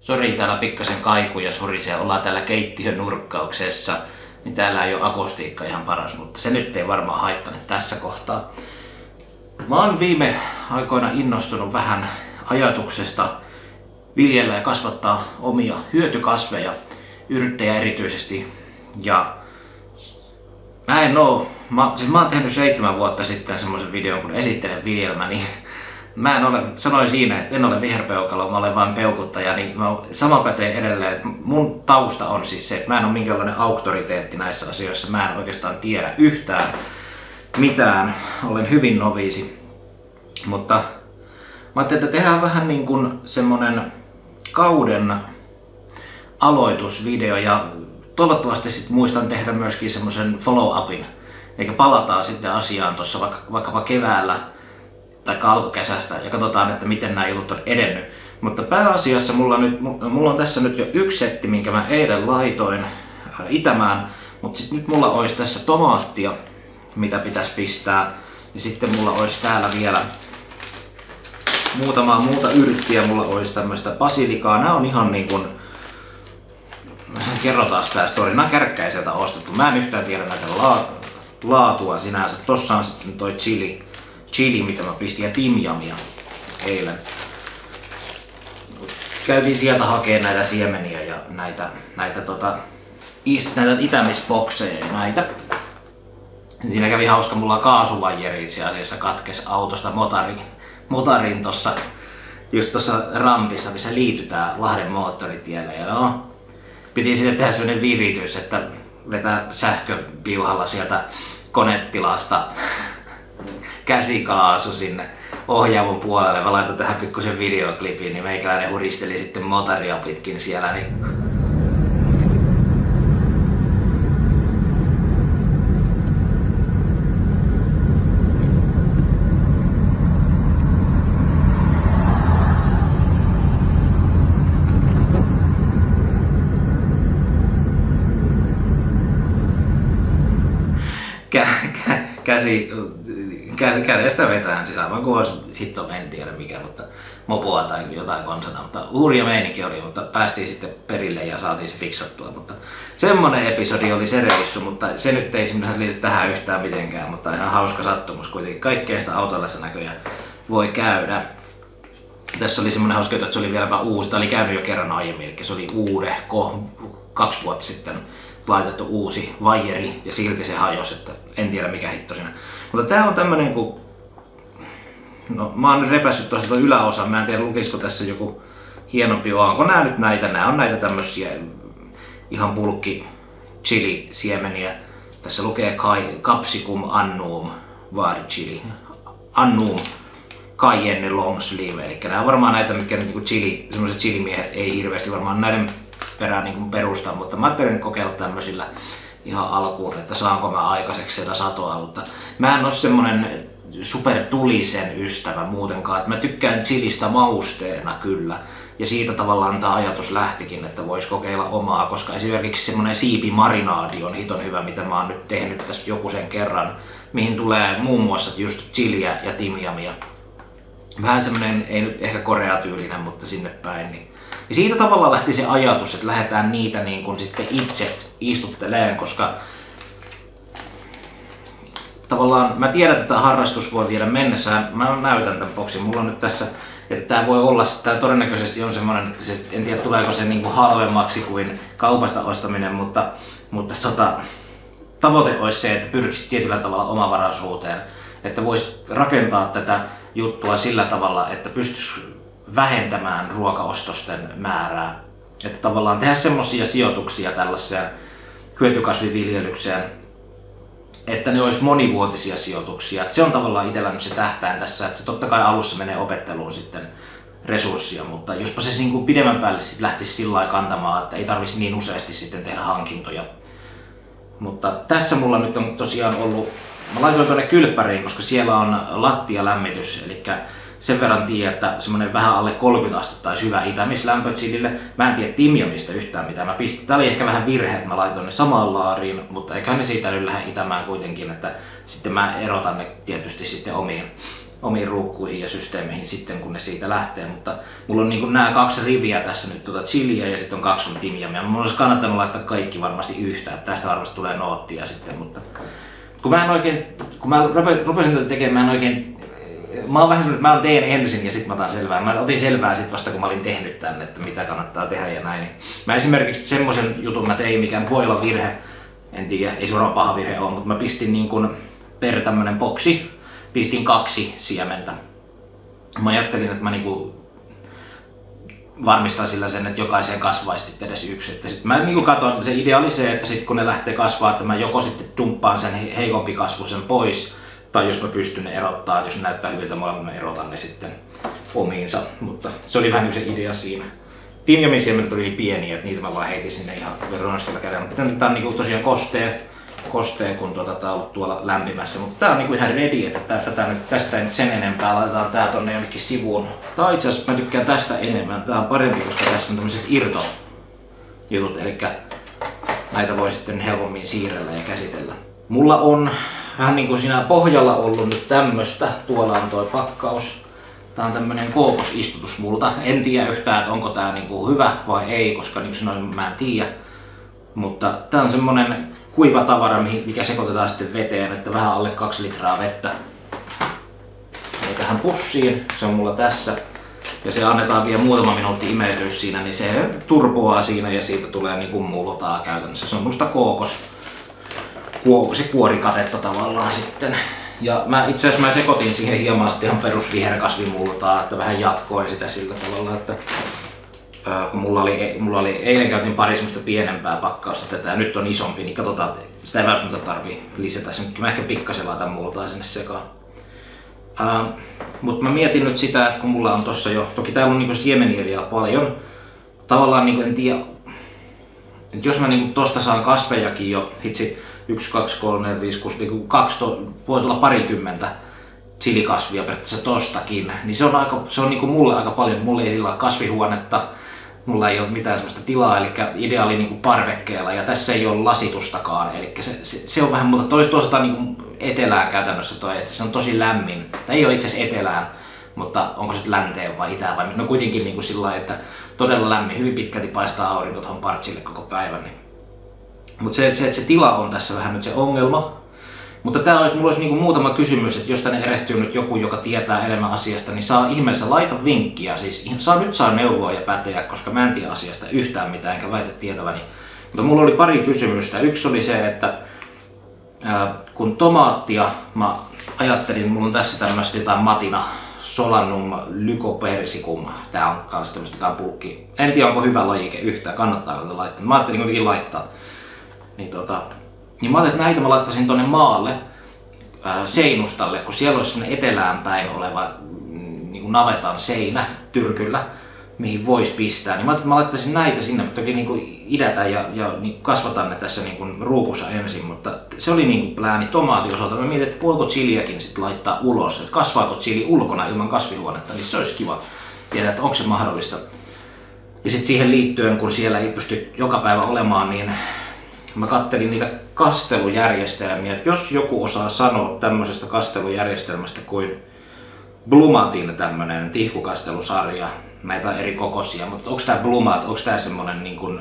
Sori, täällä pikkasen kaiku ja surisee. Ollaan täällä keittiön nurkkauksessa. Niin täällä ei ole akustiikka ihan paras, mutta se nyt ei varmaan haittane tässä kohtaa. Mä oon viime aikoina innostunut vähän ajatuksesta viljellä ja kasvattaa omia hyötykasveja, yrttejä erityisesti. Ja mä oon tehnyt 7 vuotta sitten semmoisen videon, kun esittelen viljelmäni. Sanoin siinä, että en ole viherpeukalo, mä olen vain peukuttaja, niin sama pätee edelleen. Mun tausta on siis se, että mä en ole minkäänlainen auktoriteetti näissä asioissa. Mä en oikeastaan tiedä yhtään mitään. Olen hyvin noviisi. Mutta mä ajattelin, että tehdään vähän niin kuin semmonen kauden aloitusvideo ja toivottavasti sit muistan tehdä myöskin semmosen follow-upin. Eikä palataan sitten asiaan tuossa vaikkapa keväällä tai alkukesästä ja katsotaan, että miten nämä jutut on edennyt. Mutta pääasiassa mulla on tässä nyt jo yksi setti, minkä mä eilen laitoin itämään, mutta sitten nyt mulla olisi tässä tomaattia, mitä pitäisi pistää. Ja sitten mulla olisi täällä vielä muutamaa muuta yrttiä, mulla olisi tämmöistä basilikaa. Nämä on ihan niin kuin, kerrotaan tää story, nämä on kärkkäiseltä ostettu. Mä en yhtään tiedä näitä laatua sinänsä. Tossa on sitten toi chili, mitä mä pistin, ja timjamia eilen. Käytiin sieltä hakemaan näitä siemeniä ja näitä itämisbokseja ja näitä. Siinä kävi hauska, mulla kaasuvajeri itse asiassa katkesi autosta motarin tossa, just tossa rampissa, missä liitytään Lahden moottoritielle. Ja piti sitten tehdä sellainen viritys, että vetää sähköpiuhalla sieltä konetilasta käsikaasu sinne ohjaavun puolelle. Mä laitan tähän pikkusen videoklipin, niin meikäläinen huristeli sitten motaria pitkin siellä. Niin kädestä vetään siis aivan kuin olisi hitto, en tiedä mikä, mutta mopoa tai jotain konsana, mutta hurja meininki oli, mutta päästiin sitten perille ja saatiin se fiksattua, mutta semmonen episodi oli se reissu, mutta se nyt ei sinänsä liity tähän yhtään mitenkään, mutta ihan hauska sattumus kuitenkin, kaikkea sitä autolla se näköjään voi käydä. Tässä oli semmonen hauska, että se oli vieläpä uusi, tämä oli käynyt jo kerran aiemmin, eli se oli uudehko 2 vuotta sitten laitettu uusi vajeri ja silti se hajosi, että en tiedä mikä hitto siinä. Mutta tää on tämmönen kun... No mä oon nyt repässyt tosta yläosan, mä en tiedä lukisiko tässä joku hienompi, onko nää nyt näitä, nää on näitä tämmösiä ihan bulkki chili-siemeniä. Tässä lukee Capsicum annum var chili. Annum cayenne long sleeve, eli nää on varmaan näitä, mitkä niinku semmoiset chilimiehet ei hirveästi varmaan näiden perään niin perustaa, mutta mä ajattelin kokeilla tämmöisillä ihan alkuun, että saanko mä aikaiseksi sitä satoa, mutta mä en oo semmonen supertulisen ystävä muutenkaan, että mä tykkään chilistä mausteena kyllä, ja siitä tavallaan tää ajatus lähtikin, että vois kokeilla omaa, koska esimerkiksi semmonen siipimarinaadi on hiton hyvä, mitä mä oon nyt tehnyt tässä joku sen kerran, mihin tulee muun muassa just chiliä ja timjamia. Vähän semmonen, ei nyt ehkä koreatyylinen, mutta sinne päin, niin ja siitä tavallaan lähti se ajatus, että lähdetään niitä niin kuin sitten itse istuttelemaan, koska tavallaan mä tiedän, että tämä harrastus voi viedä mennessään. Mä näytän tämän boksin, mulla on nyt tässä, että tämä voi olla, tämä todennäköisesti on semmoinen, että se, en tiedä tuleeko se niin kuin halvemmaksi kuin kaupasta ostaminen, mutta tavoite olisi se, että pyrkisi tietyllä tavalla omavaraisuuteen, että voisi rakentaa tätä juttua sillä tavalla, että pystyisi vähentämään ruokaostosten määrää. Että tavallaan tehdä semmosia sijoituksia tällaiseen hyötykasviviljelykseen, että ne olisi monivuotisia sijoituksia. Että se on tavallaan itsellä nyt se tähtäin tässä, että se totta kai alussa menee opetteluun sitten resurssia, mutta jospa se niin kuin pidemmän päälle sit lähtisi sillä lailla kantamaan, että ei tarvitsisi niin useasti sitten tehdä hankintoja. Mutta tässä mulla nyt on tosiaan ollut, mä laitoin tuonne kylppäriin, koska siellä on lattialämmitys, eli sen verran tiedän, että semmonen vähän alle 30 astetta olisi hyvä itämislämpö chilille. Mä en tiedä timjamista yhtään mitään. Tää oli ehkä vähän virhe, että mä laitoin ne samaan laariin, mutta eiköhän ne siitä nyt lähde itämään kuitenkin, että sitten mä erotan ne tietysti sitten omiin ruukkuihin ja systeemeihin sitten, kun ne siitä lähtee. Mutta mulla on niin nämä 2 riviä tässä nyt chiliä ja sitten on 2 timjamia. Mulla olisi kannattanut laittaa kaikki varmasti yhtä, että tästä varmasti tulee noottia sitten. Mutta kun mä rupesin tätä tekemään mä oon vähän sellainen, että mä teen ensin ja sitten mä otan selvää. Mä otin selvää sitten vasta kun mä olin tehnyt tänne, että mitä kannattaa tehdä ja näin. Mä esimerkiksi semmoisen jutun mä tein, mikä voi olla virhe. En tiedä, ei se varmaan paha virhe ole, mutta mä pistin niin kuin per tämmönen boksi, pistin 2 siementä. Mä ajattelin, että mä niinku varmistan sillä sen, että jokaiseen kasvaisi sitten edes 1. Että sit mä niinku katon, se idea oli se, että sit kun ne lähtee kasvaa, että mä joko sitten dumppaan sen heikompi kasvusen pois, tai jos mä pystyn ne erottaa, jos ne näyttää hyviltä molemmat, mä erotan ne sitten omiinsa. Mutta se oli vähän se idea siinä. Timjamin siemenet oli niin pieniä, että niitä mä vaan heitin sinne ihan ronskella kädellä. Mutta tää on niinku tosiaan kostea, kun tää on ollut tuolla lämpimässä. Mutta tää on niinku ihan ready, että tästä ei nyt sen enempää. Laitetaan tää tonne jonnekin sivuun. Tää itse asiassa mä tykkään tästä enemmän. Tää on parempi, koska tässä on tämmöiset irtojutut. Eli näitä voi sitten helpommin siirrellä ja käsitellä. Mulla on vähän niinku siinä pohjalla ollut nyt tämmöstä. Tuolla on toi pakkaus. Tää on tämmönen kookosistutusmulta. En tiedä yhtään, että onko tää niinku hyvä vai ei, koska niin sanoin, mä en tiedä. Mutta tää on semmonen kuiva tavara, mikä sekoitetaan sitten veteen, että vähän alle 2 litraa vettä. Ja tähän pussiin, se on mulla tässä. Ja se annetaan vielä muutama minuutti imeytyä siinä, niin se turpoaa siinä ja siitä tulee niinku multaa käytännössä. Se on musta se kuorikatetta tavallaan sitten. Ja itse asiassa mä sekoitin siihen hieman sitten ihan perus viherkasvimultaa, että vähän jatkoin sitä sillä tavalla, että mulla oli eilen käytin pari semmoista pienempää pakkausta tätä ja nyt on isompi, niin katsotaan, sitä ei välttämättä tarvii lisätä. Mä ehkä pikkasen laitan multaa sinne sekaan. Mutta mä mietin nyt sitä, että kun mulla on tossa jo, toki täällä on niinku siemeniä vielä paljon, tavallaan niinku en tiedä, että jos mä niinku tosta saan kasvejakin jo, hitsi 1, 2, 3, 4, 5, 6, niinku 2, voi tulla parikymmentä chilikasvia periaatteessa tostakin, niin se on niinku mulle aika paljon, mulle ei sillä ole kasvihuonetta, mulla ei ole mitään sellaista tilaa, eli idea oli niinku parvekkeella ja tässä ei ole lasitustakaan, eli se on vähän muuta, toisaalta niinku etelään käytännössä toi, että se on tosi lämmin, tai ei ole itse asiassa etelään, mutta onko se länteen vai itään vai, no kuitenkin niinku sillä lailla, että todella lämmin, hyvin pitkälti paistaa aurinko tuohon partsille koko päivän. Niin. Mutta se tila on tässä vähän nyt se ongelma. Mutta mulla olisi niinku muutama kysymys, että jos tänne erehtyy nyt joku, joka tietää enemmän asiasta, niin saa ihmeessä laita vinkkiä. Siis saa neuvoa ja päteä, koska mä en tiedä asiasta yhtään mitään, enkä väitä tietäväni. Mutta mulla oli pari kysymystä. Yksi oli se, että kun tomaattia, mä ajattelin, mulla on tässä tämmöistä jotain matina Solanum lycopersicum. Tää on kans tämmöistä jotain pulkki. En tiedä onko hyvä lajike yhtään, kannattaako tätä laittaa. Mä ajattelin kuitenkin laittaa. Niin mä ajattelin, että näitä mä laittaisin tonne maalle seinustalle, kun siellä olisi sellainen etelään päin oleva niin navetan seinä tyrkyllä, mihin voisi pistää. Niin mä ajattelin, että mä laittaisin näitä sinne, mutta toki niin idätän ja niin kasvatan ne tässä niin ruukussa ensin, mutta se oli niin plääni tomaatin osalta. Mä mietin, että voiko chiliäkin sitten laittaa ulos, että kasvaako chili ulkona ilman kasvihuonetta, niin se olisi kiva tietää, että onko se mahdollista. Ja sitten siihen liittyen, kun siellä ei pysty joka päivä olemaan, niin mä kattelin niitä kastelujärjestelmiä, että jos joku osaa sanoa tämmöisestä kastelujärjestelmästä kuin Blumatin tämmönen tihkukastelusarja, näitä eri kokoisia, mutta onko tää Blumat, onko tää semmonen niin kuin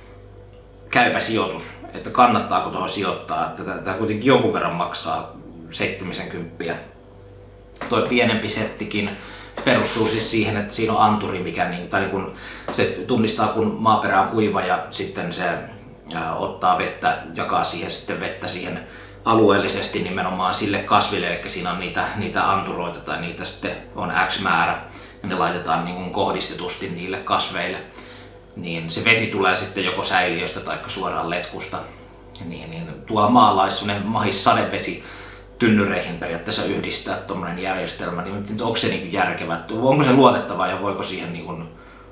käypä sijoitus, että kannattaako tuohon sijoittaa, että tää kuitenkin jonkun verran maksaa 70. Toi pienempi settikin perustuu siis siihen, että siinä on anturi, mikä tai niin kun se tunnistaa kun maaperä on kuiva ja sitten se ottaa vettä, jakaa siihen sitten vettä siihen alueellisesti nimenomaan sille kasville, eli siinä on niitä anturoita tai niitä sitten on X määrä ja ne laitetaan niin kuin kohdistetusti niille kasveille, niin se vesi tulee sitten joko säiliöstä tai suoraan letkusta. Niin tuolla maalla olisi sellainen mahis sadevesi tynnyreihin periaatteessa yhdistää tuommoinen järjestelmä, niin onko se niin järkevä, onko se luotettava ja voiko siihen niin kuin,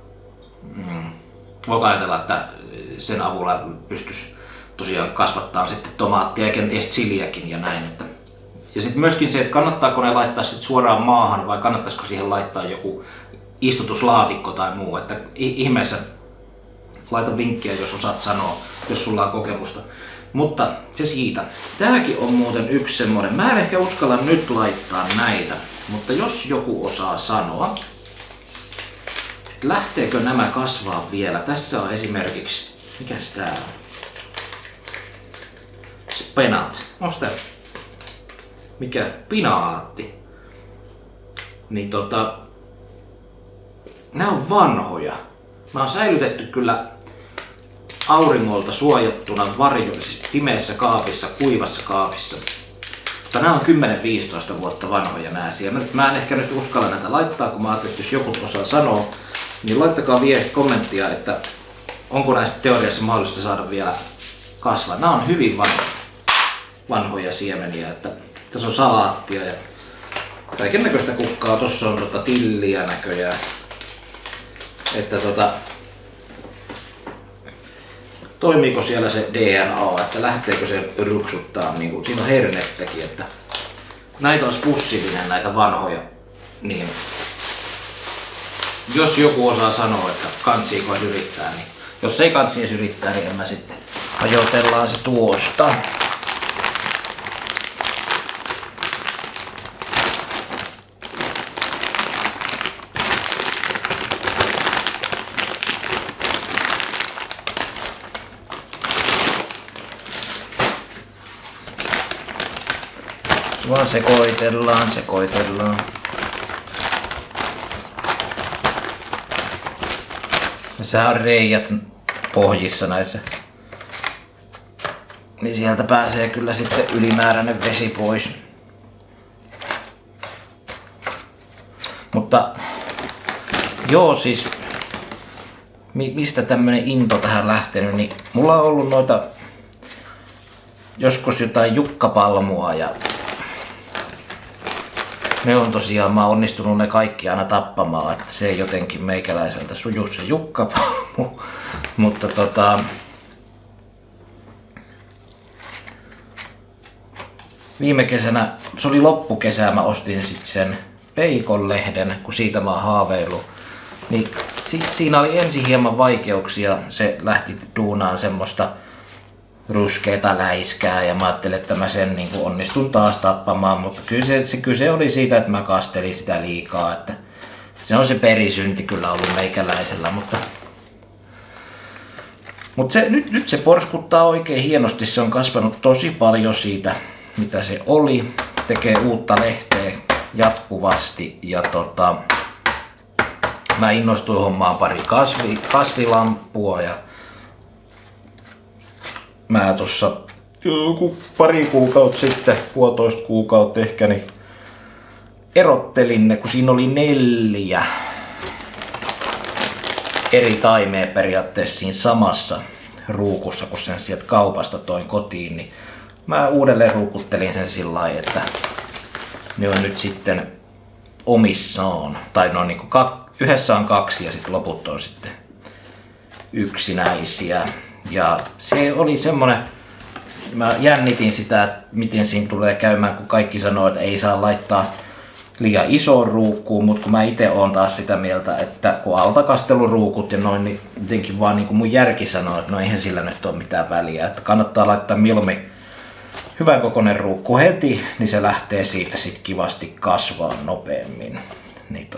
voiko ajatella, että sen avulla pystyisi tosiaan kasvattaa sitten tomaattia ja kenties chiliäkin ja näin. Ja sitten myöskin se, että kannattaako ne laittaa sit suoraan maahan vai kannattaisiko siihen laittaa joku istutuslaatikko tai muu. Että ihmeessä laita vinkkiä, jos osaat sanoa, jos sulla on kokemusta. Mutta se siitä. Tääkin on muuten yksi semmoinen. Mä en ehkä uskalla nyt laittaa näitä. Mutta jos joku osaa sanoa, että lähteekö nämä kasvaa vielä. Tässä on esimerkiksi, mikäs tää on? Spenat. Onks tää? Mikä? Pinaatti. Niin nää on vanhoja. Mä on säilytetty kyllä auringolta suojattuna siis pimeässä kaapissa, kuivassa kaapissa. Mutta nämä on 10-15 vuotta vanhoja nää siellä. Mä en ehkä nyt uskalla näitä laittaa, kun mä ajattelin, että jos joku osaa sanoa, niin laittakaa kommenttia, että onko näistä teoriassa mahdollista saada vielä kasvaa. Nämä on hyvin vanhoja siemeniä. Että tässä on salaattia ja kaikennäköistä kukkaa. Tossa on tilliä näköjään. Että toimiiko siellä se DNA, että lähteekö se ruksuttaa, niin kuin, siinä on hernettäkin, että näitä olisi pussillinen näitä vanhoja, niin jos joku osaa sanoa, että kantsiiko edes yrittää, niin jos ei kantsi edes yrittää, niin en mä sitten hajotellaan se tuosta. Vaan sekoitellaan. Tässä on reijät pohjissa näissä. Niin sieltä pääsee kyllä sitten ylimääräinen vesi pois. Mutta joo, siis mistä tämmönen into tähän lähtenyt, niin mulla on ollut noita joskus jotain jukkapalmua ja ne on tosiaan, mä oon onnistunut ne kaikki aina tappamaan, että se ei jotenkin meikäläiseltä suju se jukkapalmu. Mutta viime kesänä, se oli loppukesää, mä ostin sit sen peikonlehden, kun siitä mä oon haaveillut. Niin siinä oli ensin hieman vaikeuksia, se lähti duunaan semmoista ruskeata läiskää ja mä ajattelin, että mä sen niin kuin onnistun taas tappamaan, mutta kyse oli siitä, että mä kastelin sitä liikaa, että se on se perisynti kyllä ollut meikäläisellä, mutta nyt se porskuttaa oikein hienosti, se on kasvanut tosi paljon siitä, mitä se oli, tekee uutta lehteä jatkuvasti ja mä innostuin hommaan pari kasvilampua ja mä tuossa pari kuukautta sitten, 1,5 kuukautta ehkä, niin erottelin ne, kun siinä oli 4 eri taimea periaatteessa siinä samassa ruukussa, kun sen sieltä kaupasta toin kotiin, niin mä uudelleen ruukuttelin sen sillä lailla, että ne on nyt sitten omissaan. Tai ne on niin kuin yhdessä on 2 ja sitten loput on sitten yksinäisiä. Ja se oli semmonen, mä jännitin sitä, että miten siinä tulee käymään, kun kaikki sanoo, että ei saa laittaa liian isoon ruukkuun, mutta kun mä itse oon taas sitä mieltä, että kun altakasteluruukut ja noin, niin jotenkin vaan niin kuin mun järki sanoo, että no eihän sillä nyt ole mitään väliä, että kannattaa laittaa mieluummin hyvän kokoinen ruukku heti, niin se lähtee siitä sit kivasti kasvaa nopeammin. Niin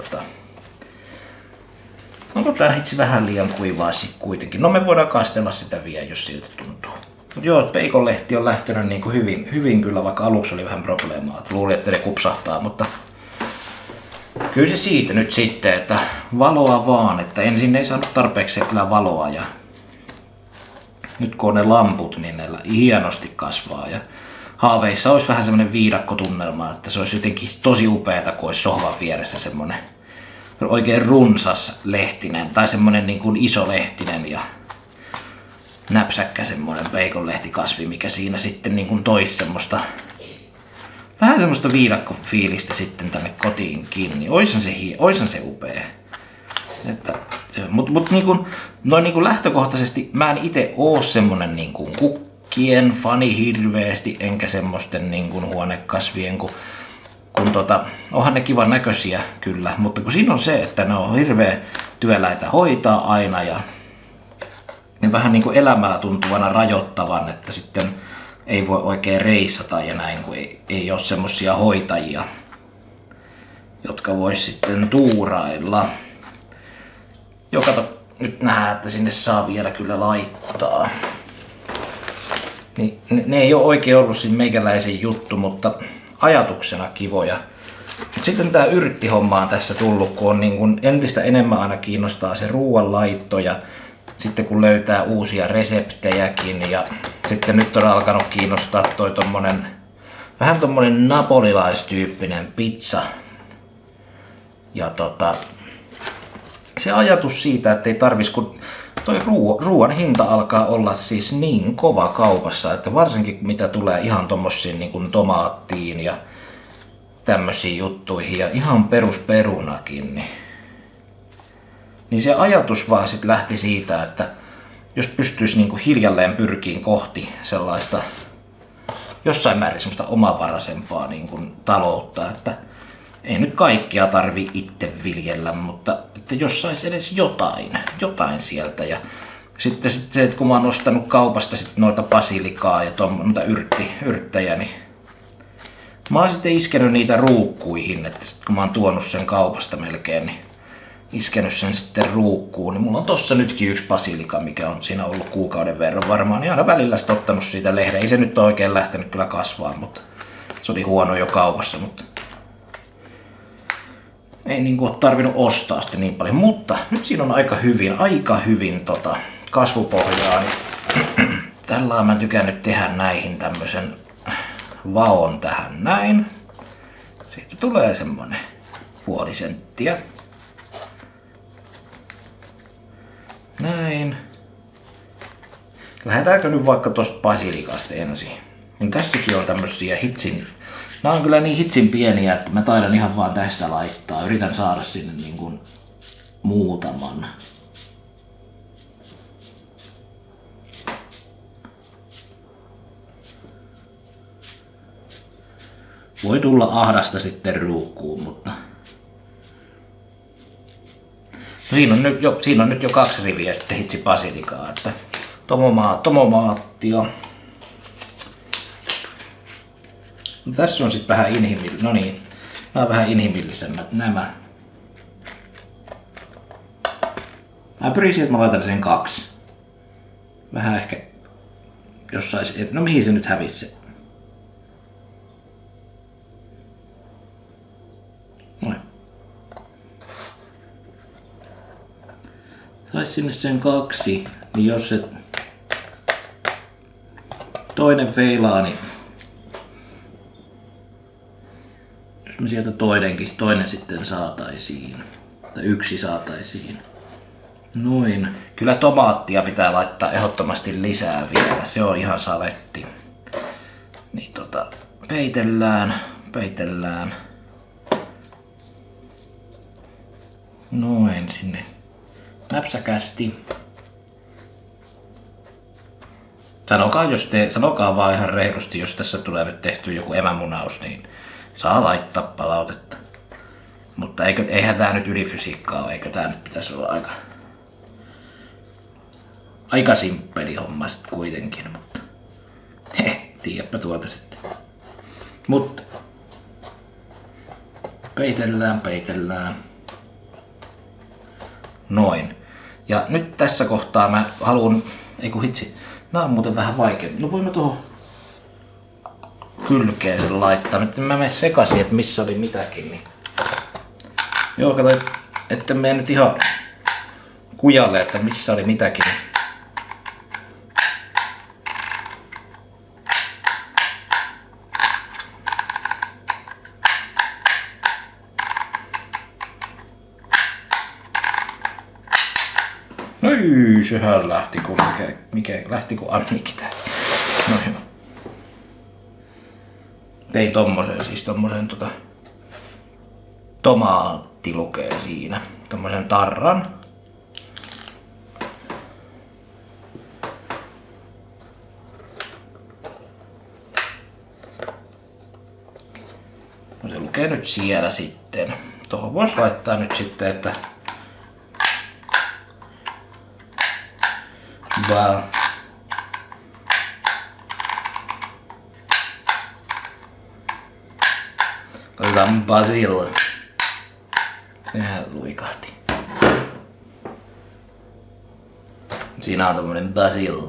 onko tää hitsi vähän liian kuivaa sit kuitenkin? No me voidaan kastella sitä vielä, jos siltä tuntuu. Mut joo, peikonlehti on lähtenyt niinku hyvin kyllä, vaikka aluksi oli vähän probleemaa. Luulin, että ne kupsahtaa, mutta kyllä se siitä nyt sitten, että valoa vaan, että ensin ei saanut tarpeeksi kyllä valoa ja nyt kun on ne lamput, niin ne hienosti kasvaa ja haaveissa olisi vähän semmonen viidakkotunnelma, että se olisi jotenkin tosi upeeta, kun olisi sohvan vieressä semmonen oikein runsas lehtinen tai semmonen niin kuin iso lehtinen ja näpsäkkä semmonen peikonlehtikasvi, mikä siinä sitten niin kuin toisi semmoista vähän semmoista viidakkofiilistä sitten tänne kotiin kiinni. Oishan se upea. Mut niin kuin, noin niin kuin lähtökohtaisesti mä en ite oo semmonen niin kuin kukkien fani hirveesti, enkä semmoisten niin kuin huonekasvien, kun onhan ne kivan näköisiä kyllä, mutta kun siinä on se, että ne on hirveä työläitä hoitaa aina ja ne vähän niin kuin elämää tuntuvana rajoittavan, että sitten ei voi oikein reissata ja näin, kun ei ole semmosia hoitajia. jotka vois sitten tuurailla. Nyt nähdään, että sinne saa vielä kyllä laittaa. Niin, ne ei ole oikein ollut siinä meikäläisen juttu, mutta ajatuksena kivoja. Mut sitten tää yrttihomma on tässä tullut, kun on niin kun entistä enemmän aina kiinnostaa se ruoanlaitto ja sitten kun löytää uusia reseptejäkin ja sitten nyt on alkanut kiinnostaa toi tommonen vähän tommonen napolilaistyyppinen pizza. Ja se ajatus siitä, että ei tarvis, kun toi ruoan hinta alkaa olla siis niin kova kaupassa, että varsinkin mitä tulee ihan tommosiin niin kuin tomaattiin ja tämmösiin juttuihin ja ihan perusperunakin, niin se ajatus vaan sit lähti siitä, että jos pystyisi niin kuin hiljalleen pyrkiin kohti sellaista jossain määrin semmoista omavaraisempaa niin kuin taloutta, että ei nyt kaikkia tarvi itse viljellä, mutta että jos sais edes jotain sieltä. Ja sitten se, että kun mä oon ostanut kaupasta sit noita basilikaa ja noita yrttejä, niin mä oon sitten iskenyt niitä ruukkuihin, että sit kun mä oon tuonut sen kaupasta melkein, niin iskenyt sen sitten ruukkuun, niin mulla on tossa nytkin yksi basilika, mikä on siinä ollut kuukauden verran varmaan, niin aina välillä sitten ottanut siitä lehden. Ei se nyt oikein lähtenyt kyllä kasvaa, mutta se oli huono jo kaupassa, mutta ei niinku ole tarvinnut ostaa sitä niin paljon, mutta nyt siinä on aika hyvin kasvupohjaa, niin tällä mä tykännyt tehdä näihin tämmösen vaon tähän näin. Siitä tulee semmonen puoli senttiä. Näin. Lähdetäänkö nyt vaikka tosta basilikasta ensin? Niin tässäkin on tämmösiä nää on kyllä niin hitsin pieniä, että mä taidan ihan vaan tästä laittaa. Yritän saada sinne niin kuin muutaman. Voi tulla ahdasta sitten ruukkuun, mutta siinä on nyt jo 2 riviä sitten hitsi basilikaa, että tomomaattia. No, tässä on sitten vähän inhimillistä. No niin, nämä on vähän inhimillisemmät nämä. Mä pyrin siihen, että mä laitan sen 2. Vähän ehkä jossain. No mihin se nyt hävisi se? Noin. Sais sinne sen 2, niin jos se toinen feilaa, niin jos me sieltä toinen sitten saataisiin, tai yksi saataisiin. Noin. Kyllä tomaattia pitää laittaa ehdottomasti lisää vielä, se on ihan saletti. Niin peitellään. Noin sinne näpsäkästi. Sanokaa vaan ihan reilusti, jos tässä tulee nyt tehty joku emämunaus, niin saa laittaa palautetta. Mutta eihän tää nyt ylifysiikkaa ole, eikö tää nyt pitäisi olla aika simppeli homma sit kuitenkin, mutta tiedäpä tuota sitten. Mutta peitellään. Noin. Ja nyt tässä kohtaa mä haluan, nää on muuten vähän vaikea. No voin mä tuohon kylkeen sen laittaa. Nyt mä menen sekaisin, että missä oli mitäkin. Niin. Joo, kato, että mene nyt ihan kujalle, että missä oli mitäkin. No sehän lähti kun mikä lähti kun Annikki tää. No hyvä. Tein tommosen tomaatti lukee siinä. Tommosen tarran. No se lukee nyt siellä sitten. Tuohon vois laittaa nyt sitten, että vaan otetaan basil. Sehän luikahti. Siinä on tommonen basil.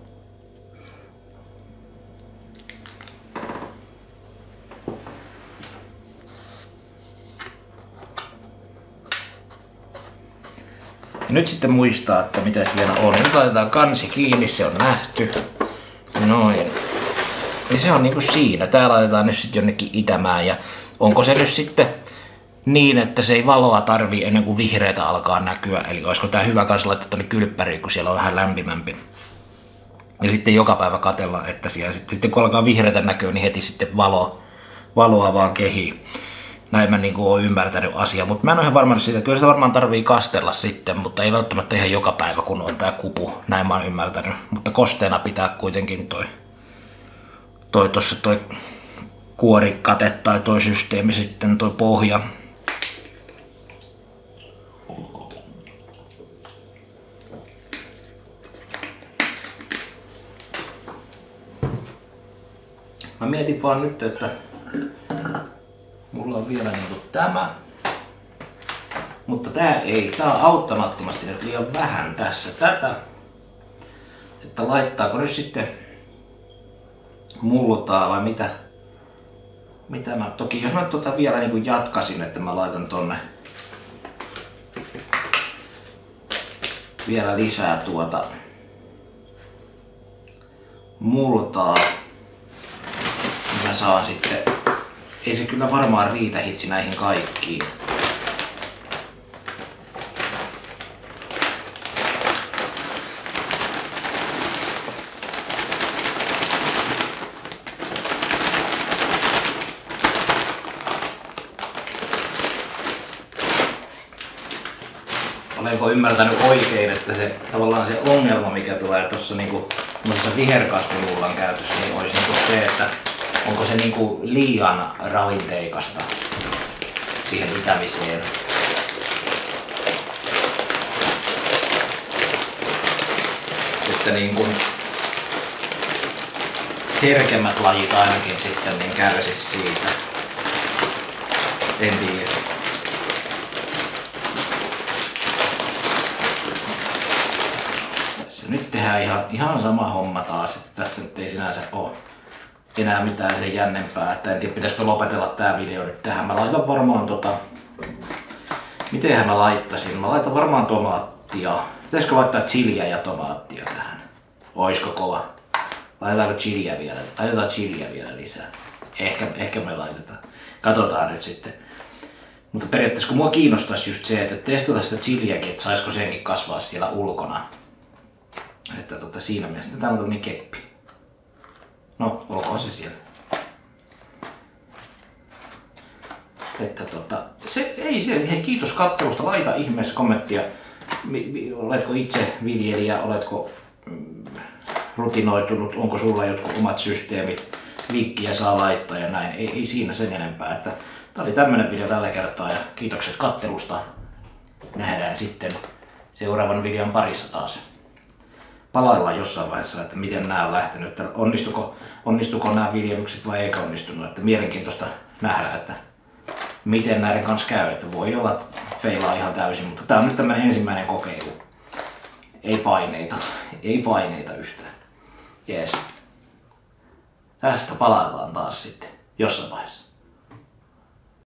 Ja nyt sitten muistaa, että mitä siellä on. Nyt laitetaan kansi kiinni, se on nähty. Noin. Ja se on niinku siinä. Tää laitetaan nyt sitten jonnekin itämään. Ja onko se nyt sitten niin, että se ei valoa tarvii ennen kuin vihreätä alkaa näkyä. Eli olisiko tää hyvä kanssa laittaa tonne kylppäriin, kun siellä on vähän lämpimämpi. Ja sitten joka päivä katsella, että siellä sitten kun alkaa vihreätä näkyä, niin heti sitten valoa vaan kehii. Näin mä niinku oon ymmärtänyt asiaa, mutta mä en ole ihan varma siitä. Kyllä sitä varmaan tarvii kastella sitten, mutta ei välttämättä ihan joka päivä, kun on tää kupu. Näin mä oon ymmärtänyt. Mutta kosteena pitää kuitenkin toi kuorikate tai toi systeemi sitten, toi pohja. Mä mietin vaan nyt, että mulla on vielä niinku tämä, mutta tää on auttamattomasti nyt liian vähän tässä tätä, että laittaako nyt sitten multaa vai mitä mä, toki jos mä vielä niinku jatkasin, että mä laitan tonne vielä lisää multaa, niin mä saan sitten. Ei se kyllä varmaan riitä hitsi näihin kaikkiin. Olenko ymmärtänyt oikein, että se tavallaan se ongelma, mikä tulee tuossa niinku viherkasvimullan käytössä, niin olisi niinku se, että onko se niinku liian ravinteikasta siihen itämiseen? Että niinku herkemmät lajit ainakin sitten niin kärsis siitä. En tiedä. Tässä nyt tehdään ihan sama homma taas, että tässä nyt ei sinänsä ole enää mitään sen jännempää, että en tiedä pitäisikö lopetella tää video nyt tähän. Mä laitan varmaan mitenhän mä laittaisin? Mä laitan varmaan tomaattia. Pitäisikö laittaa chiliä ja tomaattia tähän? Oisko kova? Laitetaanko chiliä vielä? Laitetaan chiliä vielä lisää. Ehkä me laitetaan. Katsotaan nyt sitten. Mutta periaatteessa kun mua kiinnostaisi just se, että testata sitä chiliäkin, että saisiko senkin kasvaa siellä ulkona. Että siinä mielessä täällä on tämmönen keppi. No, olkoon se siellä. Että hei, kiitos katselusta, laita ihmeessä kommenttia. Oletko itse viljelijä, oletko rutinoitunut, onko sulla jotkut omat systeemit, linkkiä saa laittaa ja näin. Ei siinä sen enempää. Että tää oli tämmönen video tällä kertaa ja kiitokset katselusta. Nähdään sitten seuraavan videon parissa taas. Palaillaan jossain vaiheessa, että miten nämä on lähtenyt, että onnistuko nämä viljelykset vai eikä onnistunut. Että mielenkiintoista nähdä, että miten näiden kanssa käy. Että voi olla, että feilaa ihan täysin, mutta tämä on nyt tämmöinen ensimmäinen kokeilu. Ei paineita yhtään. Jees. Tästä palaillaan taas sitten jossain vaiheessa.